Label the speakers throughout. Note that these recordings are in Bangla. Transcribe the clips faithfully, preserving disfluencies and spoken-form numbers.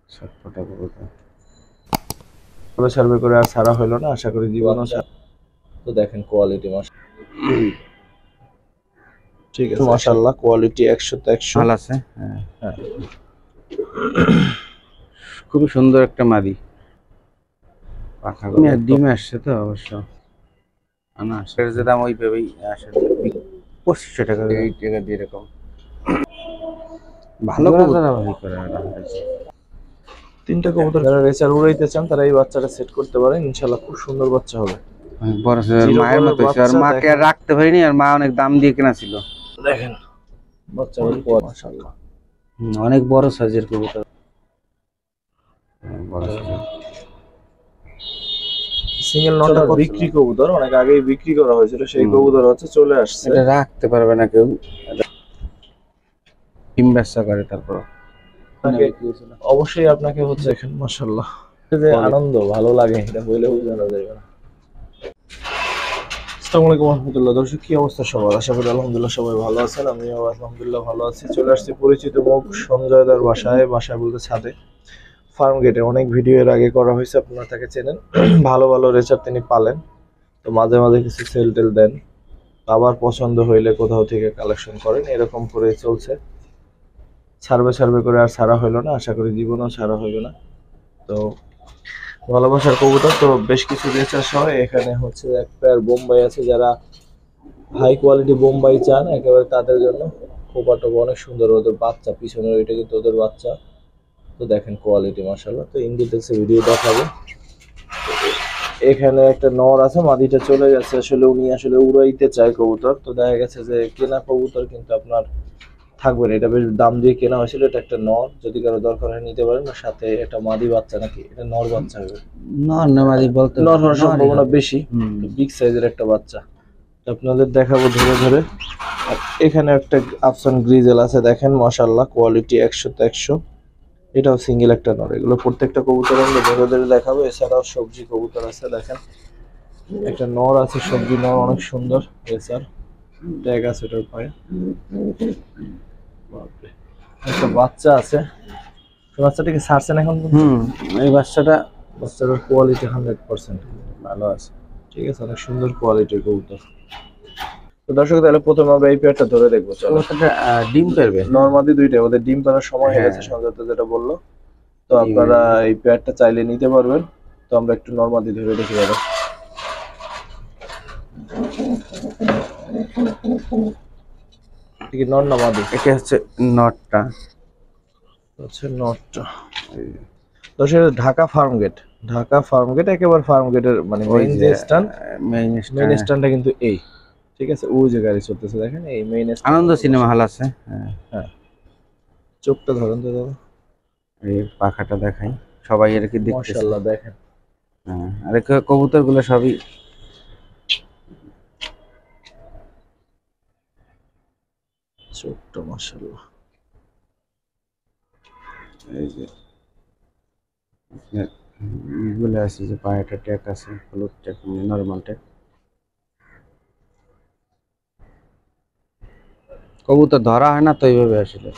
Speaker 1: ছটফটা কবুতর সার্ভে করে আর ছাড়া হলো না, আশা করি জীবনও তো দেখেন কোয়ালিটি ঠিক আছে, মাশাআল্লাহ কোয়ালিটি একশো তে একশো
Speaker 2: ভালো আছে। হ্যাঁ
Speaker 1: হ্যাঁ,
Speaker 2: খুবই সুন্দর একটা মাদি পাখাগুলো ডিম আসছে তো অবশ্য আনা আসে যে দাম ওই ভেবেই আসলে পঁচিশশো টাকা এই টাকা দিয়ে এরকম ভালো ধারাবাহিক করে রাখা হয়েছে।
Speaker 1: তিনটা কবুতর যারা রেসার উড়াইতে চান তারা এই বাচ্চাটা সেট করতে পারেন, ইনশাআল্লাহ খুব সুন্দর বাচ্চা হবে।
Speaker 2: অনেক বড় মায়ের মতো হয়েছে, আর মাকে আর রাখতে পারিনি, আর মা অনেক দাম দিয়ে কেনা ছিল।
Speaker 1: দেখেন বাচ্চাটা মাশাআল্লাহ
Speaker 2: অনেক বড় সাইজের কবুতর, বড় সাইজের
Speaker 1: সিঙ্গেল নটটা বিক্রি কবুতর, অনেক আগেই বিক্রি করা হয়েছিল, সেই কবুতর হচ্ছে চলে আসছে।
Speaker 2: এটা রাখতে পারবে না কেউ, ডিম ব্যবসা করে। তারপর
Speaker 1: অবশ্যই আপনাকে হচ্ছে দেখেন মাশাআল্লাহ যে আনন্দ ভালো লাগে এটা বলে বোঝানো যাবে না। আসসালামু আলাইকুম ওয়া রাহমাতুল্লাহ। দর্শক কি অবস্থা সবার? আশা করি আলহামদুলিল্লাহ সবাই ভালো আছেন, আমিও আলহামদুলিল্লাহ ভালো আছি। চলে আসছি পরিচিত মুখ সঞ্জয়দার বাসায়, বাসায় বলতে ছাদে, ফার্ম গেটে। অনেক ভিডিও এর আগে করা হয়েছে, আপনারা তাকে চেনেন, ভালো ভালো রেচার তিনি পালেন, তো মাঝে মাঝে কিছু সেল টেল দেন, আবার পছন্দ হইলে কোথাও থেকে কালেকশন করেন, এরকম করে চলছে। সার্ভে সার্ভে করে আর ছাড়া হইলো না, আশা করি জীবনও ছাড়া হইবে না। তো ভালোবাসার কবুতর তো বেশ কিছু রেচার সহ এখানে হচ্ছে এক পেয়ার বোম্বাই আছে, যারা হাই কোয়ালিটি বোম্বাই চান একেবারে তাদের জন্য। খোপাটা অনেক সুন্দর, ওদের বাচ্চা পিছনের ওইটা কিন্তু ওদের বাচ্চা। তো দেখেন কোয়ালিটি মাশাআল্লাহ। তো ইন ডিটেলসে ভিডিও দেখাবো। এখানে একটা নর আছে, মাদিটা চলে গেছে, আসলে উনি আসলে উড়াইতে চায় কবুতর, তো দেখা গেছে যে কেনা কবুতর কিন্তু আপনার থাকবে না, এটা বেশ দাম দিয়ে কেনা হয়েছিল। এটা একটা নর, যদি কারো দরকার হয় নিতে পারেন। সাথে একটা মাদি বাচ্চা, নাকি এটা নর বাচ্চা হবে?
Speaker 2: নর না মাদি বলতে
Speaker 1: নর হওয়ার সম্ভাবনা বেশি, বিগ সাইজের একটা বাচ্চা। আপনাদের দেখাবো ধরে ধরে। আর এখানে একটা আফসান গ্রিজেল আছে, দেখেন মাশাআল্লাহ কোয়ালিটি একশো তে একশো। এটাও সিঙ্গেল একটা নর। এগুলো প্রত্যেকটা কবুতর আমরা ধরে ধরে দেখাবো। এছাড়াও সবজি কবুতর আছে, দেখেন একটা নর আছে, সবজি নর, অনেক সুন্দর রেসার, ট্যাগ আছে এটার পায়ে। একটা বাচ্চা আছে, বাচ্চাটাকে ছাড়ছেন এখন?
Speaker 2: হুম এই বাচ্চাটা
Speaker 1: বাচ্চাটার কোয়ালিটি হান্ড্রেড পার্সেন্ট ভালো আছে, ঠিক আছে, অনেক সুন্দর কোয়ালিটির কবুতর। তো দর্শক তাহলে প্রথমে আমরা এই পেয়ারটা ধরে দেখবো। চলো,
Speaker 2: ডিম পারবে
Speaker 1: নরমাদি দুইটা, ওদের ডিম পাড়ার সময় হয়ে গেছে সঞ্জয়তা যেটা বললো। তো আপনারা এই পেয়ারটা চাইলে নিতে পারবেন। তো আমরা একটু নরমাদি ধরে দেখি দাদা। ঠিক নর না মাদি?
Speaker 2: এটা হচ্ছে নটটা,
Speaker 1: হচ্ছে নটটা। দর্শক Dhaka farm gate, Dhaka farm gate একেবারে ফার্ম গেটের মানে মেইন যে স্ট্যান্ড,
Speaker 2: মেইন
Speaker 1: মেইন স্ট্যান্ডটা কিন্তু এই, ঠিক আছে, ওই যে গাড়ি চলতেছে দেখেন, এই মেইন
Speaker 2: আনন্দ সিনেমা হল আছে। হ্যাঁ
Speaker 1: হ্যাঁ, চোখটা ধরেন তো দাদা,
Speaker 2: এই পাখাটা দেখাই, সবাই এর কি দেখতেছে
Speaker 1: মাশাআল্লাহ দেখেন।
Speaker 2: হ্যাঁ, আর কবুতর গুলো সবই
Speaker 1: চোখটা মাশাআল্লাহ।
Speaker 2: এই যে এগুলো আছে, যে পায়েটা ট্যাগ আছে, হলুদ ট্যাগ, নর্মাল ট্যাগ। কবুতর ধরা হয় না তো এইভাবে আসলে।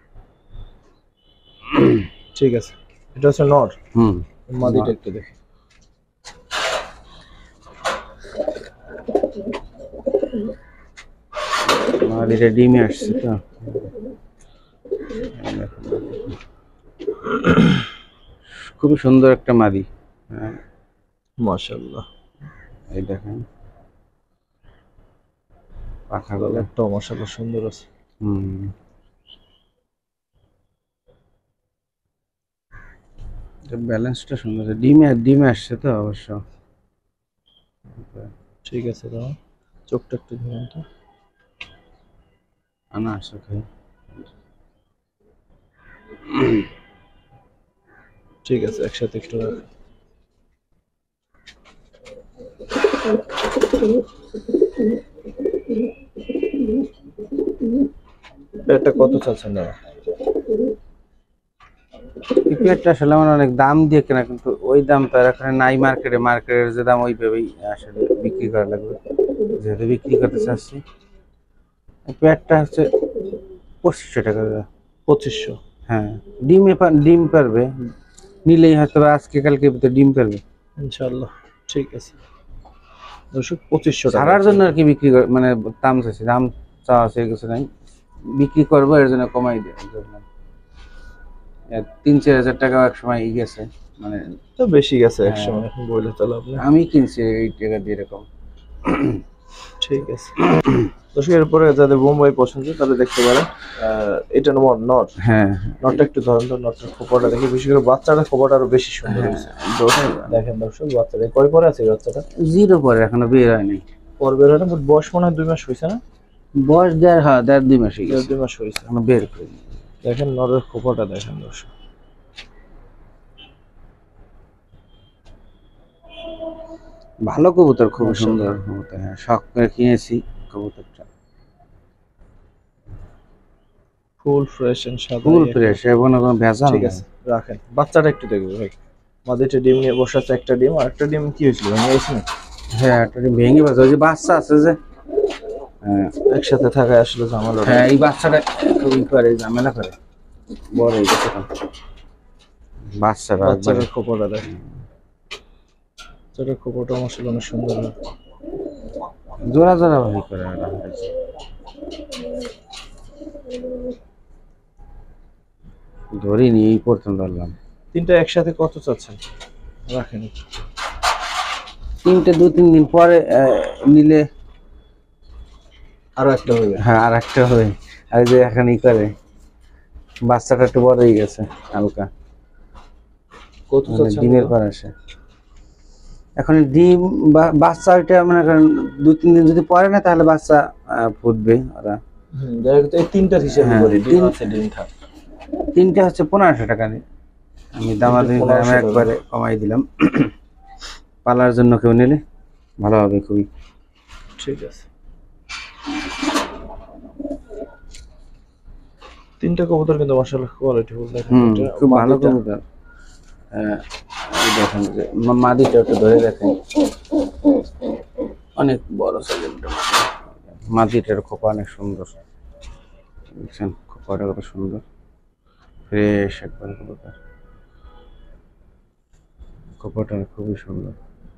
Speaker 1: ঠিক আছে, এটা হচ্ছে নর।
Speaker 2: হুম
Speaker 1: মাদিটা একটু দেখি।
Speaker 2: মাদিটা ডিমে আসছে তো, খুবই সুন্দর একটা মাদি। হ্যাঁ
Speaker 1: মাশাআল্লাহ,
Speaker 2: এই দেখেন পাখাগুলো
Speaker 1: একটাও মাশাআল্লাহ সুন্দর আছে।
Speaker 2: হুম ব্যালেন্সটা সুন্দর আছে, ডিমে ডিমে আসছে তো অবশ্য।
Speaker 1: ঠিক আছে দাও, চোখটা একটু ধরুন তো।
Speaker 2: আনা আসে খাই।
Speaker 1: ঠিক আছে, একসাথে একটু রাখ। এটা কত চাচ্ছেন দাদা?
Speaker 2: এই পেয়ারটা আসলে আমার অনেক দাম দিয়ে কেনা, কিন্তু ওই দাম তো এখানে নাই মার্কেটে, মার্কেটের যে দাম ওই ভেবেই আসলে বিক্রি করা লাগবে, যেহেতু বিক্রি করতে চাচ্ছি। এই পেয়ারটা হচ্ছে পঁচিশশো টাকা।
Speaker 1: পঁচিশশো?
Speaker 2: হ্যাঁ ডিমে পা- ডিম পারবে, নিলেই হয়তো আজকে কালকে ভিতরে ডিম পারবে।
Speaker 1: ইনশাআল্লাহ ঠিক আছে দর্শক, পঁচিশশো টাকা
Speaker 2: সারার জন্য আর কি বিক্রি করে, মানে দাম চাইছি, দাম চাওয়া আছে কিছু নাই, বিক্রি করবো এর জন্য কমাই দেয় জন্য। এ তিন চার হাজার টাকা এক সময় ই গেছে, মানে
Speaker 1: তো বেশি গেছে এক
Speaker 2: হ্যাঁ।
Speaker 1: সময়, এখন বললে তাহলে আপনি।
Speaker 2: আমি কিনছি এই টাকা দিয়ে এরকম।
Speaker 1: ঠিক আছে দর্শক, এরপরে যাদের বোম্বাই পছন্দ তাহলে দেখতে পারেন। আহ, এটা নম্বর নট,
Speaker 2: হ্যাঁ
Speaker 1: নটটা একটু ধরেন তো, নটটার খোপাটা দেখি, বিশেষ করে বাচ্চাটা খোপাটা আরো বেশি সুন্দর
Speaker 2: হ্যাঁ
Speaker 1: হয়েছে। দেখেন দর্শক, বাচ্চাটা কয় পরে আছে এই বাচ্চাটা?
Speaker 2: জিরো পরে এখনো বের হয়নি।
Speaker 1: পর্বের হয় না, but বয়স মনে হয় দুই মাস হয়েছে না?
Speaker 2: বয়স দেড়, হ্যাঁ দেড় দুই মাস হয়ে
Speaker 1: দেড়
Speaker 2: গেছে,
Speaker 1: দুই মাস হয়েছে।
Speaker 2: এখনো বের করিনি।
Speaker 1: দেখেন নরের খোপাটা দেখেন দর্শক,
Speaker 2: ভালো কবুতর, খুব
Speaker 1: মাশাআল্লাহ।
Speaker 2: সুন্দর কবুতর, হ্যাঁ শখ করে কিনেছি কবুতরটা,
Speaker 1: ফুল ফ্রেশ এন্ড সাদা।
Speaker 2: ফুল ফ্রেশ, এবং কোনো ভেজাল
Speaker 1: ঠিক
Speaker 2: নেই।
Speaker 1: আছে রাখেন, বাচ্চাটা একটু দেখবো ভাই। মাদিটা ডিম নিয়ে বসে আছে, একটা ডিম, আর একটা ডিম কি হয়েছিল ভেঙে গেছে না?
Speaker 2: হ্যাঁ একটা ডিম ভেঙে গেছে, ওই যে বাচ্চা আছে যে, হ্যাঁ
Speaker 1: একসাথে থাকায় আসলে ঝামেলা।
Speaker 2: হ্যাঁ এই বাচ্চাটা খুবই করে ঝামেলা করে, বড় হয়ে গেছে এখন। বাচ্চারা একবারে
Speaker 1: বাচ্চাটার খোপাটা দেখেন, বাচ্চাটার খোপাটা আসলে অনেক সুন্দর হয়।
Speaker 2: জোড়া জোড়া ভাবে করে ওরা। ধরিনি এই প্রথম ধরলাম।
Speaker 1: তিনটা একসাথে কত চাচ্ছেন? রাখেন একটু।
Speaker 2: তিনটে দু তিন দিন পরে আহ, নিলে
Speaker 1: আরো একটা হবে।
Speaker 2: হ্যাঁ আর একটা হবে, আর যে এখন ই করে বাচ্চাটা একটু বড় হয়ে গেছে হালকা,
Speaker 1: কত
Speaker 2: মানে
Speaker 1: চাচ্ছেন?
Speaker 2: ডিমের পর আসে এখন ডিম বা- বাচ্চা ওইটা মনে করেন দু তিন দিন যদি পরে না তাহলে বাচ্চা আহ, ফুটবে ওরা।
Speaker 1: হুম, দেখা গেছে এই তিনটার হিসাবে
Speaker 2: হ্যাঁ,
Speaker 1: করি, ডিম
Speaker 2: তিন-
Speaker 1: আছে ডিম থাক।
Speaker 2: তিনটে হচ্ছে পনেরোশো টাকা দিয়ে, আমি দামাদামি করে আমি
Speaker 1: পনেরোশো টাকা।
Speaker 2: একবারে কমাই দিলাম। পালার জন্য কেউ নিলে ভালো হবে খুবই।
Speaker 1: ঠিক আছে, তিনটা কবুতর কিন্তু মাশাআল্লাহ কোয়ালিটি ফুল। দেখেন
Speaker 2: হুম
Speaker 1: এটা
Speaker 2: খুব ভালো
Speaker 1: মাদিটা।
Speaker 2: কবুতর। হ্যাঁ, এই দেখেন যে মা- মাদিটা একটু ধরে দেখেন, অনেক বড় সাইজের মাদিটার খোপা অনেক সুন্দর, দেখছেন খোপাটা কত সুন্দর, ফ্রেশ একবার কবুতর, খোপাটা খুবই সুন্দর।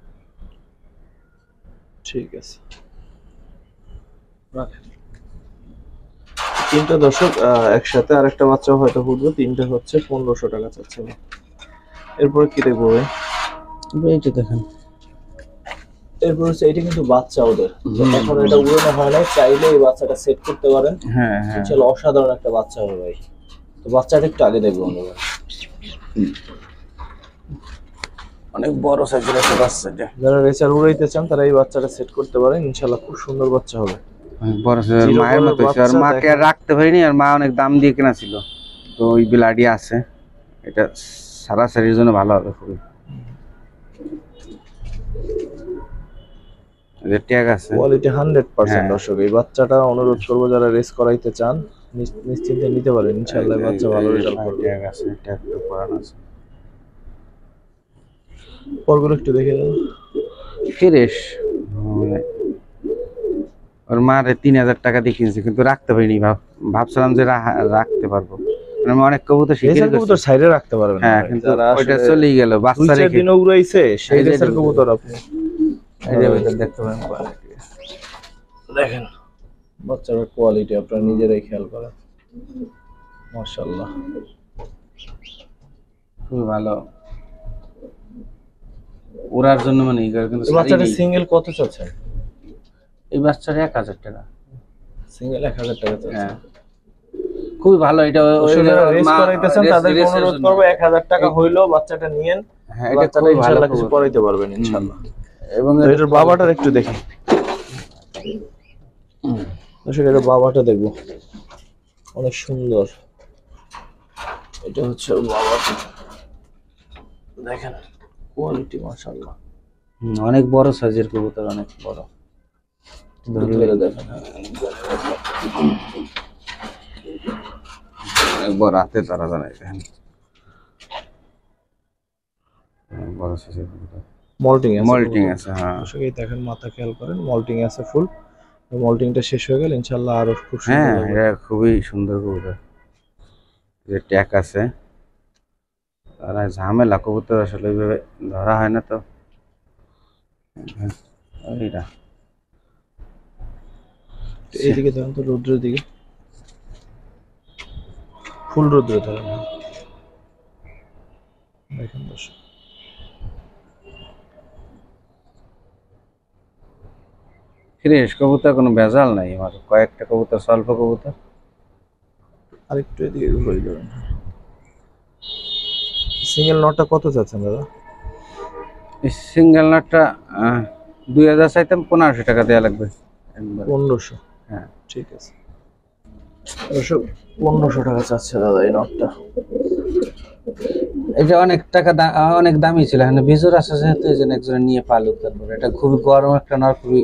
Speaker 1: ঠিক আছে রাখেন। তিনটা দর্শক আহ, একসাথে আর একটা বাচ্চা হয়তো ফুটবে, তিনটা হচ্ছে পনেরোশো টাকা চাচ্ছে। এরপরে কি দেখবো ভাই?
Speaker 2: এইটা দেখেন,
Speaker 1: এরপর হচ্ছে এটা কিন্তু বাচ্চা ওদের, এখন এটা উড়ানো হয় নাই, চাইলে এই বাচ্চাটা সেট করতে পারেন।
Speaker 2: হ্যাঁ হ্যাঁ
Speaker 1: ইনশাআল্লাহ অসাধারণ একটা বাচ্চা হবে ভাই। তো বাচ্চাটা একটু আগে দেখবো আমরা ভাই।
Speaker 2: অনেক বড় সাইজের একটা বাচ্চা, এটা
Speaker 1: যারা রেসার উড়াইতে চান তারা এই বাচ্চাটা সেট করতে পারেন, ইনশাআল্লাহ খুব সুন্দর বাচ্চা হবে।
Speaker 2: অনেক বড় সাইজের,
Speaker 1: জিরো
Speaker 2: মায়ের
Speaker 1: বলের
Speaker 2: মতো হয়েছে, আর
Speaker 1: বাচ্চা
Speaker 2: মাকে আর
Speaker 1: দেখেন।
Speaker 2: রাখতে পারিনি, আর মা অনেক দাম দিয়ে কেনা ছিল, তো ওই বিলাডি আছে, এটা সারাসারির জন্য ভালো হবে খুবই। এদের ট্যাগ আছে,
Speaker 1: কোয়ালিটি হান্ড্রেড পার্সেন্ট
Speaker 2: হ্যাঁ।
Speaker 1: দর্শক। এই বাচ্চাটা অনুরোধ করবো যারা রেস করাইতে চান নিস- নিশ্চিন্তে নিতে পারেন, ইনশাআল্লাহ এই বাচ্চা ভালো রেজাল্ট করবে।
Speaker 2: ট্যাগ আছে, ট্যাগ তো পরানো আছে,
Speaker 1: পরগুলো একটু দেখে দাও।
Speaker 2: ফ্রেশ। ওর মার তিন হাজার টাকা দিয়ে কিনছি, কিন্তু রাখতে পারিনি, ভাব ভাবছিলাম যে রা- রাখতে পারবো, মানে আমি অনেক কবুতর শিখে
Speaker 1: রেসার কবুতর সাইডে রাখতে পারবেন না
Speaker 2: হ্যাঁ,
Speaker 1: ভাই।
Speaker 2: কিন্তু
Speaker 1: যারা
Speaker 2: ওইটা
Speaker 1: আসলে
Speaker 2: চলেই গেল
Speaker 1: দুই
Speaker 2: বাচ্চা
Speaker 1: চার
Speaker 2: রেখে।
Speaker 1: দিনও উড়াইছে সেই
Speaker 2: এই যে
Speaker 1: রেসার
Speaker 2: দেখুন।
Speaker 1: কবুতর আপনি
Speaker 2: এই যে
Speaker 1: এটা দেখতে পারেন কোয়ালিটি। দেখেন বাচ্চার কোয়ালিটি আপনারা নিজেরাই খেয়াল করেন, মাশাআল্লাহ
Speaker 2: খুবই ভালো ওড়ার জন্য, মানে এই কিন্তু
Speaker 1: এই বাচ্চাটা সিঙ্গেল কত চাচ্ছেন?
Speaker 2: এই বাচ্চার এক হাজার টাকা।
Speaker 1: সিঙ্গেল এক হাজার টাকা চাচ্ছেন।
Speaker 2: হ্যাঁ খুবই ভালো, এটা ওই যে
Speaker 1: যারা রেস
Speaker 2: মা-
Speaker 1: করাইতেছেন
Speaker 2: রেস-
Speaker 1: তাদের
Speaker 2: রেসের
Speaker 1: অনুরোধ
Speaker 2: জন্য।
Speaker 1: করবো এক হাজার টাকা হইলো বাচ্চাটা নিয়েন,
Speaker 2: হ্যাঁ এটা
Speaker 1: বাচ্চাটা
Speaker 2: খুবই ভালো
Speaker 1: ইনশাআল্লাহ কিছু
Speaker 2: খবর।
Speaker 1: করাইতে পারবেন ইনশাআল্লাহ।
Speaker 2: এবং
Speaker 1: তো এটার বাবাটার একটু দেখি দর্শক, এটার বাবাটা দেখবো, অনেক সুন্দর। এটা হচ্ছে ওর বাবাটা, দেখেন কোয়ালিটি মাশাআল্লাহ।
Speaker 2: হুম, অনেক বড় সাইজের কবুতর, অনেক বড়,
Speaker 1: ধরে দেখেন
Speaker 2: অনেক বড় হাতে তারা জানাই, দেখেন অনেক বড় সাইজের কবুতর।
Speaker 1: মল্টিং আছে,
Speaker 2: মল্টিং আছে, হ্যাঁ
Speaker 1: দর্শক এই দেখেন মাথা খেয়াল করেন, মল্টিং আছে ফুল। মল্টিংটা শেষ হয়ে গেলে ইনশাআল্লাহ আরো খুব সুন্দর
Speaker 2: হ্যাঁ
Speaker 1: হবে।
Speaker 2: এটা খুবই সুন্দর কবুতর। যে ট্যাগ আছে, তারা ঝামেলা কবুতর আসলে ওইভাবে ধরা হয় না তো। ওইটা
Speaker 1: এইদিকে ধরেন তো, রৌদ্রের দিকে, ফুল রৌদ্রে ধরেন। দেখেন দর্শক,
Speaker 2: ফ্রেশ কবুতর, কোনো ভেজাল নাই। আমার কয়েকটা কবুতর, স্বল্প কবুতর।
Speaker 1: আরেকটু এদিকে ঘুরে ধরেন। সিঙ্গেল নটটা কত চাচ্ছেন দাদা?
Speaker 2: এই সিঙ্গেল নাটটা দুই হাজার চাইতাম, পনেরোশো টাকা দেওয়া লাগবে একবার।
Speaker 1: পনেরোশো?
Speaker 2: হ্যাঁ
Speaker 1: ঠিক আছে দর্শক, পনেরোশো টাকা চাচ্ছে দাদা এই নটটা।
Speaker 2: এটা অনেক টাকা, অনেক দামি ছিল, এখানে ভিজুর আছে যেহেতু এই জন্য একজনে নিয়ে পালুক। তারপরে এটা খুবই গরম একটা নর, খুবই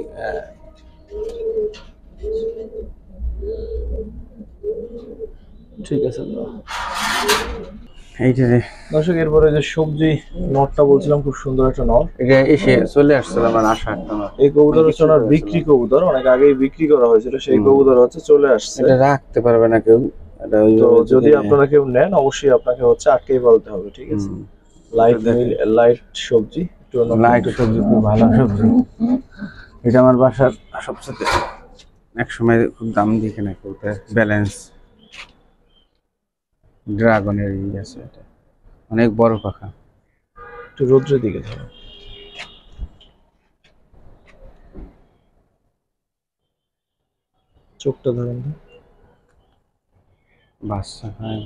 Speaker 1: ঠিক আছে দাদা।
Speaker 2: এইটা
Speaker 1: দর্শক, এরপরে যে সবজি নটটা বলছিলাম, খুব সুন্দর একটা নট,
Speaker 2: এটা এসে চলে আসছিল আমার আশা একটা নর।
Speaker 1: এই কবুতর হচ্ছে ওনার বিক্রি কবুতর, অনেক আগেই বিক্রি করা হয়েছিল, সেই কবুতর হচ্ছে চলে আসছে।
Speaker 2: এটা রাখতে পারবে না কেউ, এটা
Speaker 1: তো যদি আপনারা কেউ নেন অবশ্যই আপনাকে হচ্ছে আটকেই পালতে হবে, ঠিক আছে? লাইট লাইট সবজি,
Speaker 2: লাইট সবজি, খুব ভালো সবজি। এটা আমার বাসার সবচেয়ে এক সময় খুব দাম দিয়ে কেনা কবুতর, ব্যালেন্স ড্রাগনের ই আছে, এটা অনেক বড় পাখা।
Speaker 1: একটু রোদ্রের দিকে ধরো, চোখটা ধরেন তো।
Speaker 2: বাচ্চা হয়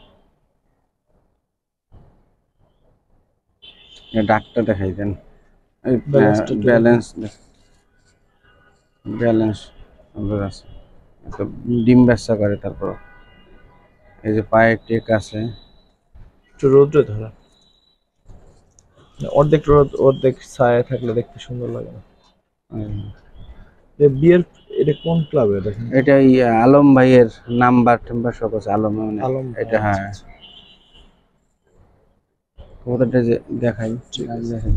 Speaker 2: ডাক্তার দেখাই দেন, ব্যালেন্স ব্যালেন্স আছে, ডিম ব্যবসা করে। তারপর এই যে পায়ে টেক আছে,
Speaker 1: একটু রোদ্রে ধরা, অর্ধেক রোদ অর্ধেক ছায়া থাকলে দেখতে সুন্দর লাগে না। বিয়ের এটা কোন ক্লাবে দেখেন?
Speaker 2: এটা এই আলম ভাইয়ের নাম্বার টাম্বার সব আছে, আলম মানে
Speaker 1: আলম
Speaker 2: এটা। হ্যাঁ, কবুতরটা যে দেখাই, দেখাই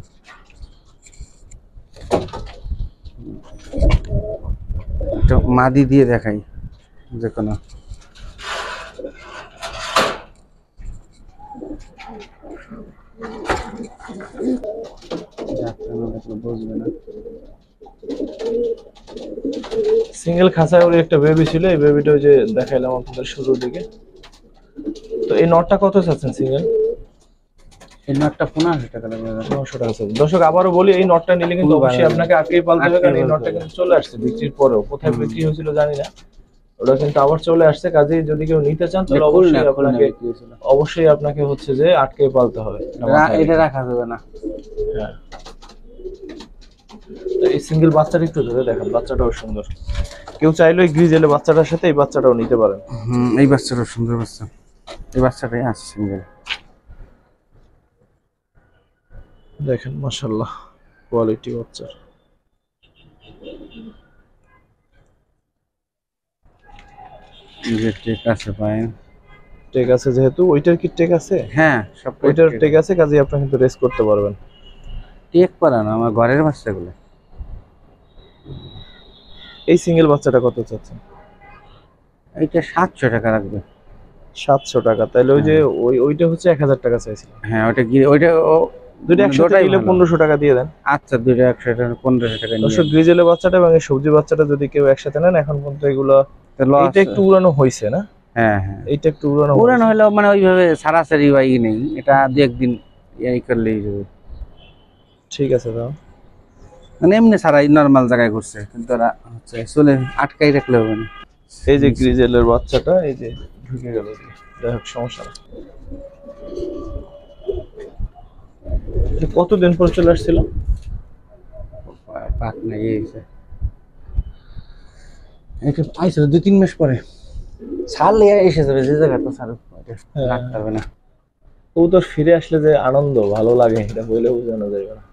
Speaker 2: একটা মাদি দিয়ে দেখাই যে কোনো। বুঝবে না।
Speaker 1: সিঙ্গেল খাঁচায় ওর একটা বেবি ছিল, এই বেবিটা ওই যে দেখাইলাম আপনাদের শুরুর দিকে। তো এই নটটা কত চাচ্ছেন সিঙ্গেল?
Speaker 2: এই নটটা পনেরোশো টাকা লাগবে।
Speaker 1: পনেরোশো টাকা চাচ্ছেন। দর্শক আবারও বলি, এই নটটা নিলে কিন্তু অবশ্যই আপনাকে আটকেই পালতে হবে, কারণ এই নটটা কিন্তু চলে আসছে বিক্রির পরেও, কোথায় বিক্রি হয়েছিল জানি না, ওটা কিন্তু আবার চলে আসছে। কাজেই যদি কেউ নিতে চান তাহলে অবশ্যই আপনাকে অবশ্যই আপনাকে হচ্ছে যে আটকেই পালতে হবে,
Speaker 2: এটা রাখা যাবে না।
Speaker 1: হ্যাঁ, এই সিঙ্গেল বাচ্চাটা একটু ধরে দেখেন, বাচ্চাটাও সুন্দর। কেউ চাইলে ওই গ্রিজেলে বাচ্চাটার সাথে এই বাচ্চাটাও নিতে পারেন।
Speaker 2: হুম, এই বাচ্চাটাও সুন্দর বাচ্চা, এই বাচ্চাটাই আছে সিঙ্গেল।
Speaker 1: দেখেন মাশাআল্লাহ কোয়ালিটি বাচ্চার।
Speaker 2: যে টেক আছে পায়,
Speaker 1: টেক আছে যেহেতু, ওইটার কি টেক আছে?
Speaker 2: হ্যাঁ, সব
Speaker 1: ওইটার টেক আছে, কাজে আপনি কিন্তু রেস করতে পারবেন।
Speaker 2: টেক করা না, আমার ঘরের বাচ্চাগুলো।
Speaker 1: এই সিঙ্গেল বাচ্চাটা কত চাচ্ছেন?
Speaker 2: এইটা সাতশো টাকা রাখবে।
Speaker 1: সাতশো টাকা? তাহলে ওই যে ওই ওইটা হচ্ছে এক হাজার টাকা চাইছিল।
Speaker 2: হ্যাঁ, ওটা কি ওইটা
Speaker 1: দুইটা একসাথে নিলে পনেরোশো টাকা দিয়ে দেন।
Speaker 2: আচ্ছা, দুইটা একসাথে পনেরোশো টাকা।
Speaker 1: দর্শক, গ্রিজেলের বাচ্চাটা এবং এই সবজি বাচ্চাটা যদি কেউ একসাথে নেন, এখন পর্যন্ত এগুলো এটা একটু উড়ানো হয়েছে না?
Speaker 2: হ্যাঁ হ্যাঁ,
Speaker 1: এইটা একটু উড়ানো
Speaker 2: উড়ানো হলেও মানে ওইভাবে সারাসারি বাই নেই, এটা দু একদিন এই করলেই যাবে।
Speaker 1: ঠিক আছে দাও,
Speaker 2: মানে এমনি সারাই নর্মাল জায়গায় ঘুরছে, কিন্তু ওরা হচ্ছে চলে আটকাই রাখলে হবে না।
Speaker 1: এই যে গ্রিজেলের বাচ্চাটা এই যে ঢুকে গেল, যাই হোক সমস্যা না। কতদিন পর চলে আসছিল?
Speaker 2: পাক নাই এসে, এটা আইছিল দুই তিন মাস পরে। ছাড়লে এসে যাবে যে জায়গা, তো ছাড় রাখতে হবে না।
Speaker 1: ও তো ফিরে আসলে যে আনন্দ ভালো লাগে, এটা বলে বোঝানো যাবে না।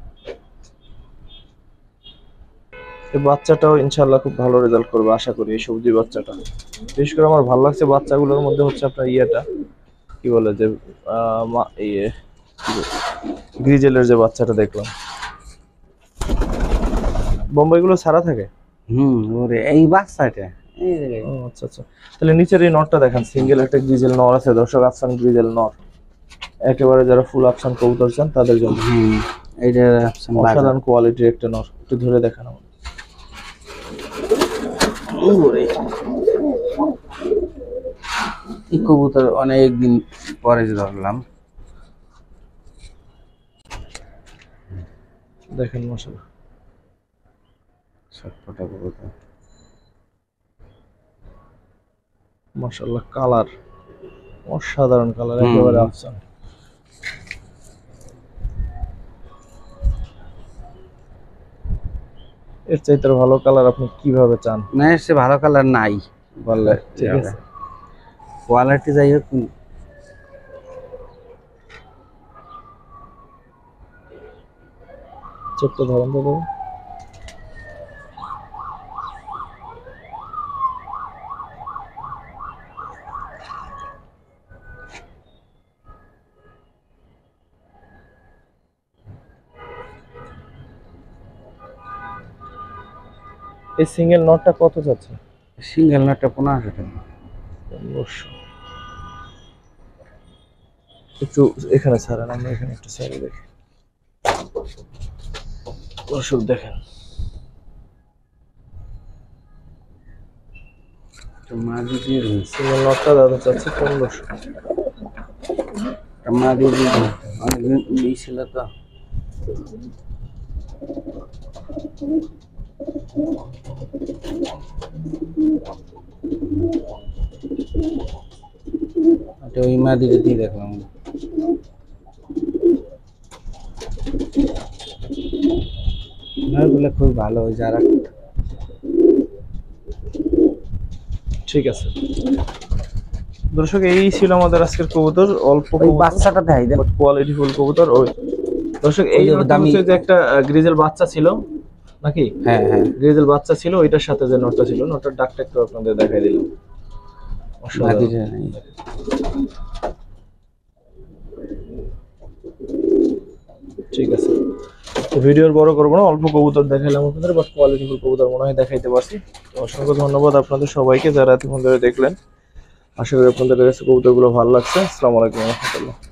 Speaker 1: এই বাচ্চাটাও ইনশাআল্লাহ খুব ভালো রেজাল্ট করবে আশা করি, এই সবজি বাচ্চাটা। বিশেষ করে আমার ভালো লাগছে বাচ্চাগুলোর মধ্যে হচ্ছে আপনার ইয়েটা কি বলে যে ইয়ে গ্রিজেলের যে বাচ্চাটা দেখলাম। বোম্বাইগুলো সারা থাকে।
Speaker 2: হুম, ওরে এই বাচ্চাটা এই জায়গায়।
Speaker 1: ও আচ্ছা আচ্ছা, তাহলে নিচের এই নটটা দেখেন, সিঙ্গেল একটা গ্রিজেল নর আছে দর্শক, আফসান গ্রিজেল নর, একেবারে যারা ফুল আফসান কবুতর চান তাদের জন্য।
Speaker 2: হুম, এইটা আফসান বাঘা।
Speaker 1: অসাধারণ কোয়ালিটির একটা নর, একটু ধরে দেখান আমাদের।
Speaker 2: এই কবুতর অনেক দিন পরে ধরলাম।
Speaker 1: দেখেন মাশাআল্লাহ
Speaker 2: ছটফটা কবুতর।
Speaker 1: মাশাআল্লাহ, কালার অসাধারণ কালার,
Speaker 2: হুম।
Speaker 1: একেবারে আফসান। এর চাইতে ভালো কালার আপনি কিভাবে চান?
Speaker 2: না, এসে ভালো কালার নাই বললে
Speaker 1: ঠিক আছে,
Speaker 2: কোয়ালিটি যাই হোক।
Speaker 1: ছোট্ট ধরেন তো দাদা। এই সিঙ্গেল নটটা কত যাচ্ছে?
Speaker 2: সিঙ্গেল নাটটা পনেরোশো টাকা।
Speaker 1: পনেরোশো। একটু এখানে ছাড়েন, আমরা এখানে একটু ছাড়ে দেখি। দর্শক দেখেন,
Speaker 2: মাদি দিয়ে
Speaker 1: সিঙ্গেল নটটা দাদা চাচ্ছে পনেরোশো।
Speaker 2: মাদি দিয়ে অনেকদিন দিয়েছিল তো। এটা ওই মাদিটা দিয়ে দেখলাম। নরগুলো খুব ভালো, ওই যারা।
Speaker 1: ঠিক আছে দর্শক, এই ছিল আমাদের আজকের কবুতর, অল্প
Speaker 2: ওই বাচ্চাটা দেখাই দেন।
Speaker 1: কোয়ালিটি ফুল কবুতর। ওই দর্শক, এই
Speaker 2: ওই যে
Speaker 1: নটটা
Speaker 2: দামি-
Speaker 1: হচ্ছে যে একটা গ্রিজেল বাচ্চা ছিল নাকি?
Speaker 2: হ্যাঁ হ্যাঁ,
Speaker 1: গ্রিজেল বাচ্চা ছিল, ওইটার সাথে যে নটটা ছিল, নটটার ডাকটা একটু আপনাদের দেখাই দিলাম। অসাধারণ।
Speaker 2: মাদিটা নেই।
Speaker 1: ঠিক আছে, তো ভিডিওর বড় করবো না, অল্প কবুতর দেখাইলাম আপনাদের, বাট কোয়ালিটি ফুল কবুতর মনে হয় দেখাইতে পারছি। তো অসংখ্য ধন্যবাদ আপনাদের সবাইকে যারা এতক্ষণ ধরে দেখলেন। আশা করি আপনাদের কাছে কবুতরগুলো ভালো লাগছে। আসসালামু আলাইকুম ওয়া রাহমাতুল্লাহ।